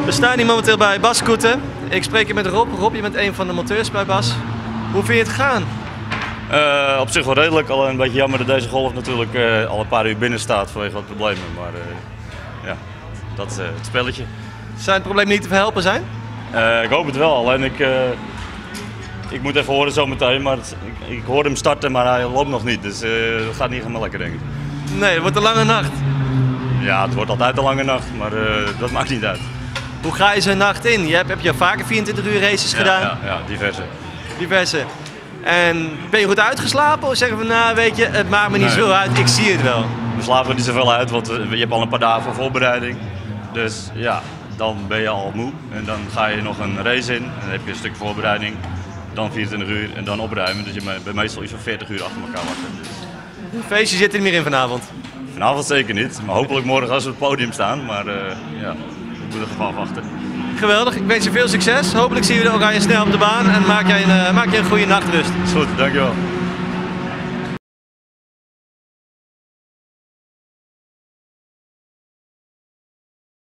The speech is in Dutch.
We staan hier momenteel bij Bas Koeten. Ik spreek hier met Rob. Rob, je bent een van de monteurs bij Bas. Hoe vind je het gaan? Op zich wel redelijk, alleen een beetje jammer dat deze golf natuurlijk al een paar uur binnen staat vanwege wat problemen. Maar ja, dat is het spelletje. Zijn het probleem niet te verhelpen zijn? Ik hoop het wel, alleen ik moet even horen zometeen, maar ik hoorde hem starten, maar hij loopt nog niet. Dus dat gaat niet helemaal lekker, denk ik. Nee, het wordt een lange nacht. Ja, het wordt altijd een lange nacht, maar dat maakt niet uit. Hoe ga je zo'n nacht in? Heb je al vaker 24 uur races gedaan? Ja, diverse. Diverse. En ben je goed uitgeslapen of zeggen we nou weet je, het maakt me niet zo uit, ik zie het wel. We slapen niet zoveel uit, want je hebt al een paar dagen voor voorbereiding. Dus ja, dan ben je al moe en dan ga je nog een race in. En dan heb je een stuk voorbereiding, dan 24 uur en dan opruimen. Dus je bent meestal iets van 40 uur achter elkaar wakker. Dus. Een feestje zit er niet meer in vanavond? Vanavond zeker niet, maar hopelijk morgen als we op het podium staan. Maar ja, ik moet even afwachten. Geweldig, ik wens je veel succes. Hopelijk zien we de oranje snel op de baan en maak je een goede nachtrust. Is goed, dankjewel.